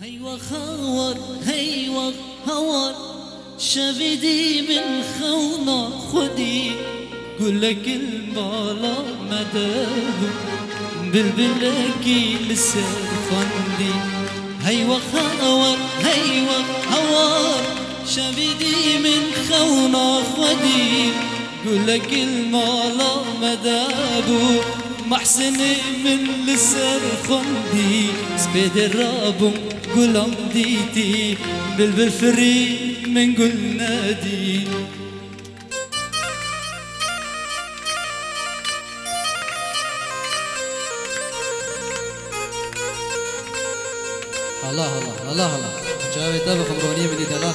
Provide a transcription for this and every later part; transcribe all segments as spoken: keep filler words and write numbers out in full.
هيوا خاور هيوا هور شبدي من خونا خدي قولك المالا مداه بلبلكي لسه خندي هيوا خاور هيوا هور شبدي من خونا خدي قولك المالا مداه محسن من لسر خندي سبيد الرابم قلم ديتي بلبل فري من قل نادي الله الله الله الله جاوي دابا خمرونية من دلال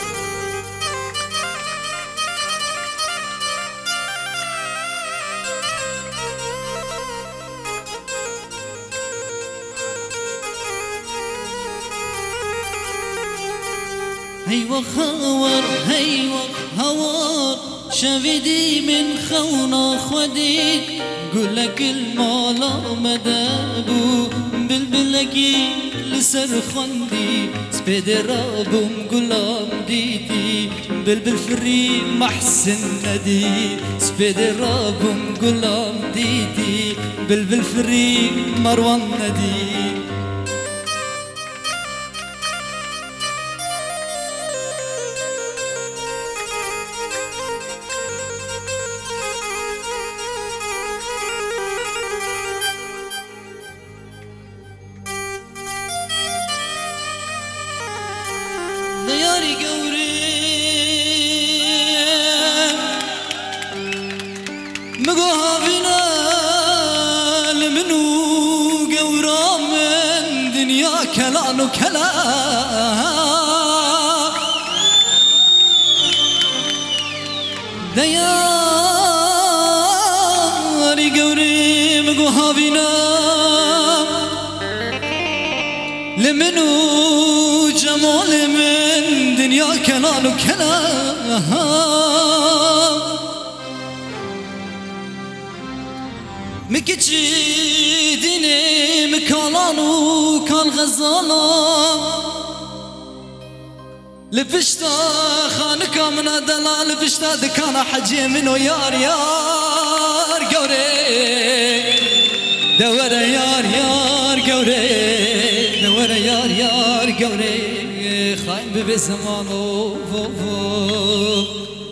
هيوا خاور هيوا هوار شبدي من خونا خدي قولك المالا مدابو بلبلكي لسر خندي سبيد رابم قلام ديتي بلبل فري محسن ندي سبيد رابم قلام ديتي بلبل فري مروان ندي دياري قوري مقوها بنا لمنو قورا من دنيا كلان وكلام دياري قوري مقوها بنا لمنو جمال من دنيا كلام وكلام مكتشي ديني مكالان وكان غزالا لبشتا خانكا من دلال لبشتا دكانا حجي منو يار يار قوري دورة يار يار قوري دورة يار يار قوري خاين ببي زمانو فو فو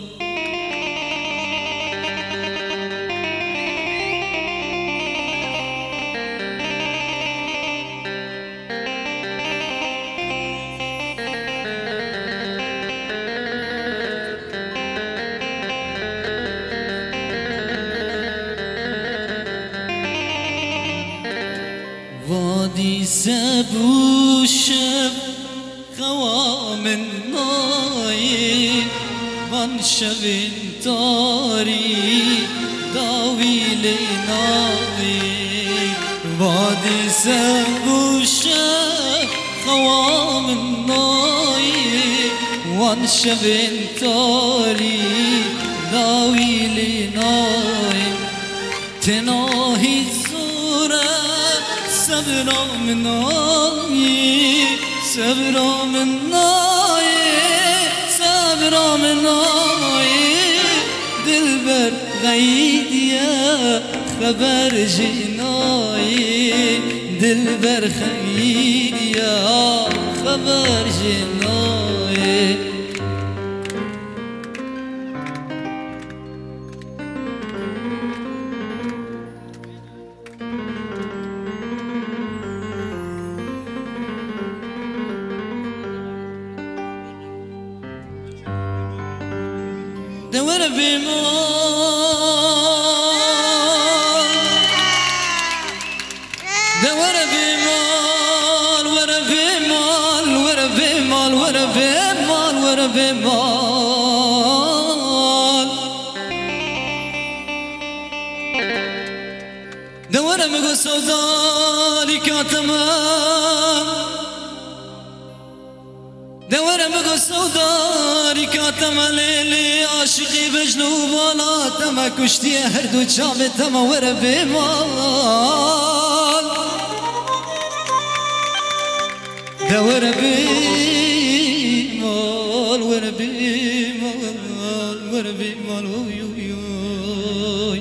وادي سبو شب خوام الناي وان شبين تاري داوي لناي وادي سبو شب خوام الناي وان شبين تاري داوي لناي تناهي زورة صبرا مناي صبرا مناي صبرا مناي دلبر غيد يا خبر جناي دلبر خيد يا خبر جناي دور بمال دور بمال ور بمال ور بمال ور بمال ور بمال دور مگو سوداری کاتمان دور مگو سوداری کاتمان لیلی عاشقی بجنو بالا تما کشتی هر دو چاوه تما ور بمال وربي مال وربي مال وربي مال وي وي وي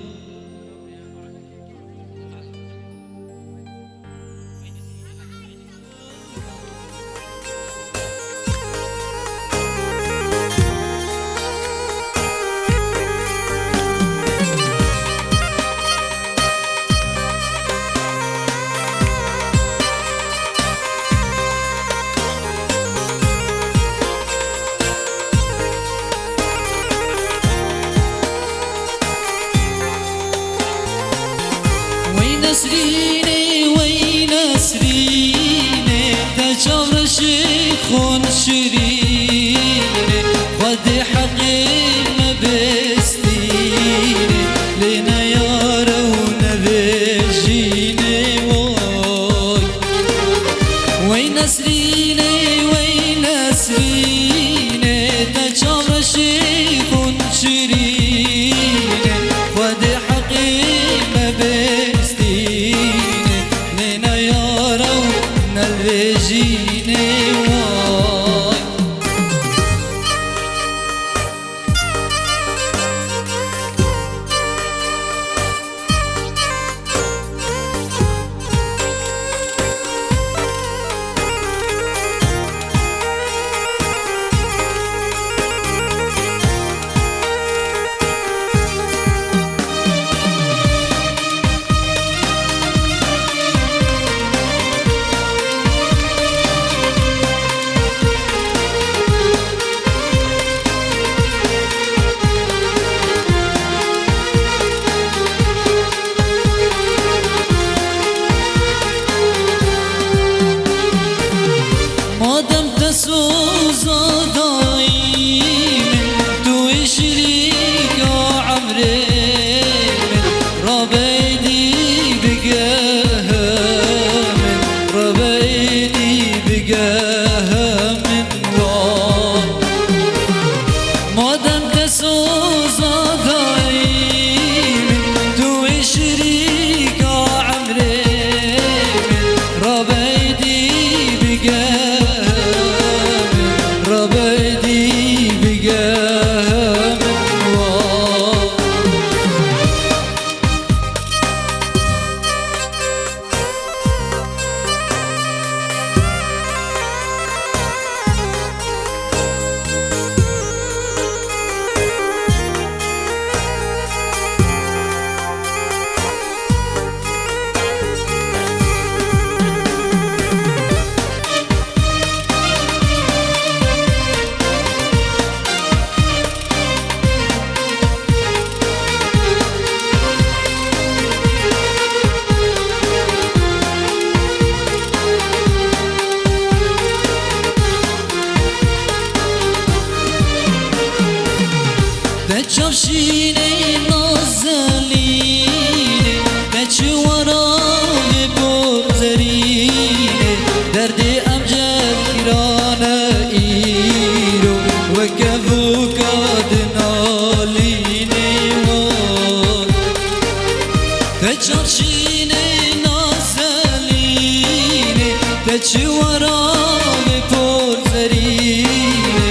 نسريني وين نسريني تجاور شيخون شريني ودي حقي ما بستيني لنا يارون بيجيني واي وين نسريني وين نسريني تجاور شيخون شريني ودي حقي ما بستيني الرجيني واي سوزا دايم تو شريك عمري ربيدي بقاها من ربيدي بقاها من وان ما دمت سوزا دايم تو شريك عمري ربيدي بقاها ربيدي بقاها من وان تجوشيني نازليني تجوراني بوزريني دردي أمجد كرانا إيرو وكفو قادنا ليني وان تجوشيني نازليني تجوراني بوزريني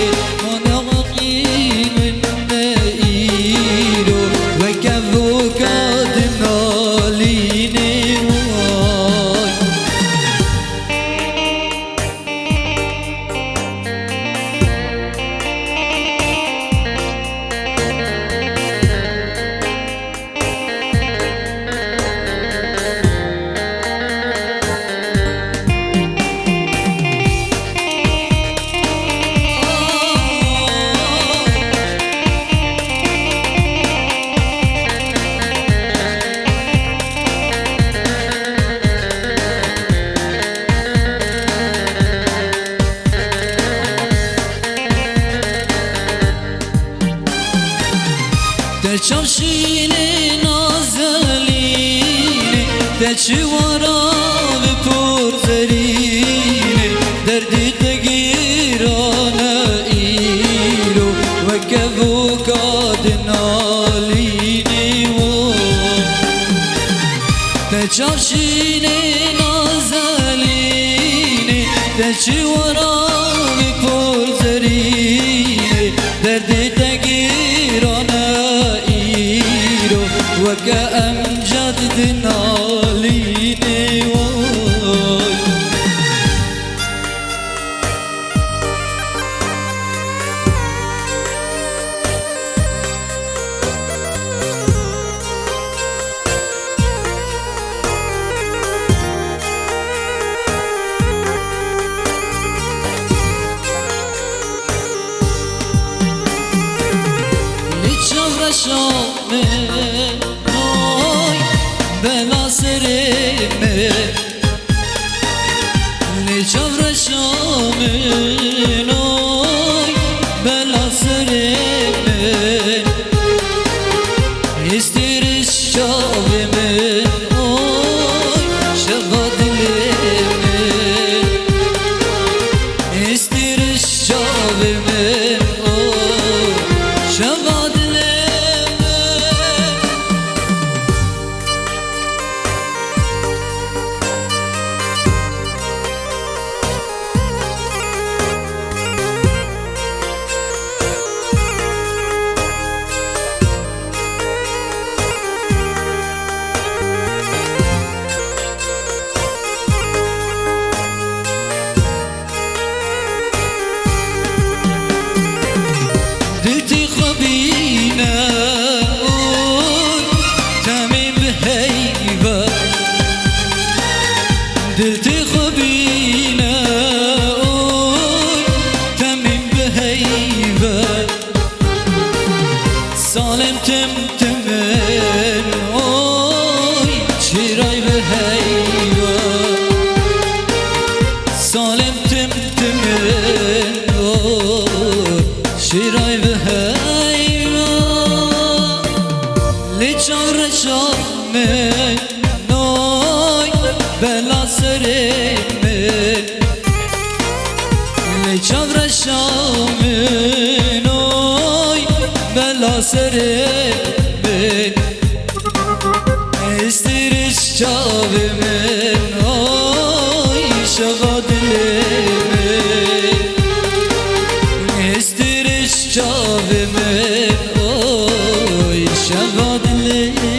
تجوشيني نازليني تجورا بپرزريني دردي تغيرانا إيرو وكفو قادنا ليني وان تجوشيني نازليني چی ورا می پرزری دردی تگیرانه ایرو وکه امجد دنالینه وای شامه نوی بلا سرمه نجور شامه نوی بلا سرمه استیرش شامه اوی شبا دلمه استیرش شامه اوی شبا دلتي خبينا اوي تميم بهيبة سالم تمتمن اوي شراي بهيبة سالم تمتمن اوي شراي بهيبة لجار شامن بلا سرمه لچاور شامنوی بلا سرمه استیرش چاومن اوی شغادلمه استیرش چاومن اوی شغادلمه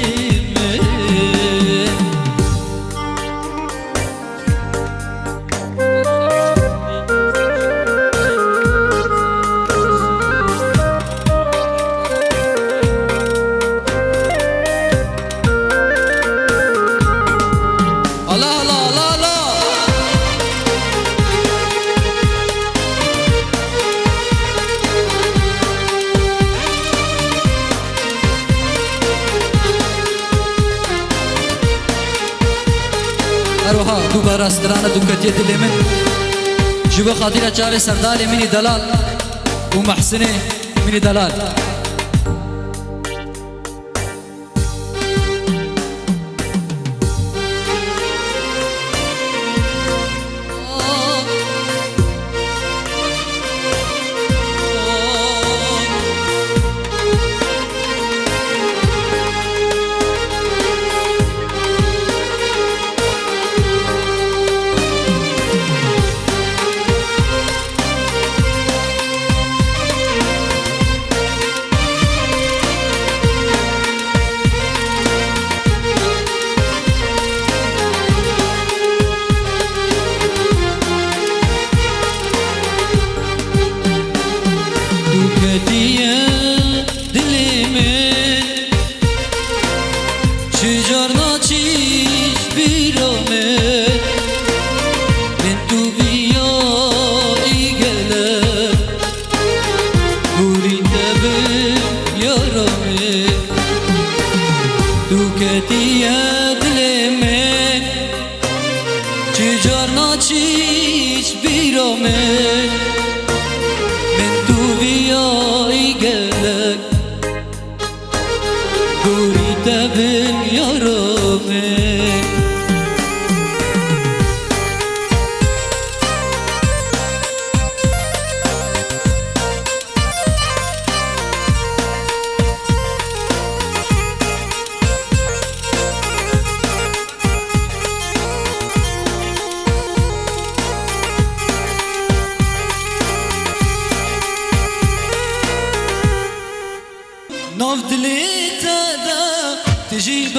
اروها دوباره استرانه دوكتيه دل من جوا خاطر چاوي سردار مني دلال ومحسنه مني دلال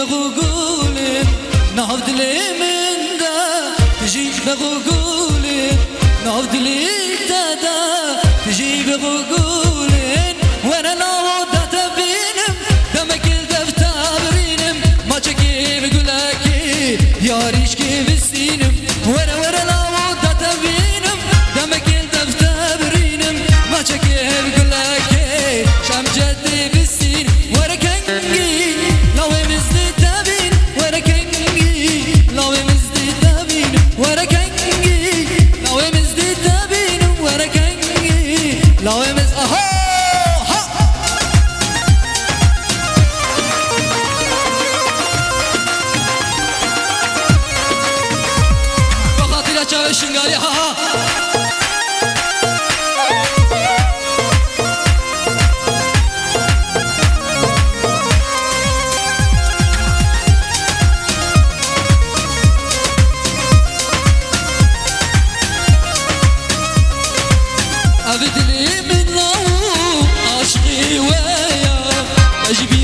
بغوغولن ناف دلی من دا تجي بغوغولن ناف دلی دا تجي بغوغولن وانا لا ودا تبينم دمك الدفتابرينم ما تشكي بقولكي ياريش كيف السينم وانا وانا لا ودا تبينم دمك الدفتابرينم ما تشكي بقولكي شام جدي بالسين وانا كنجي لو مزدي تبين وانا كنجي لو مزدي تبين وانا كنجي لو مزدي تبين وانا كنجي لو مز اهو بخاطر شنغالي ها ها أبدلي من لو عشقي ويا أجيب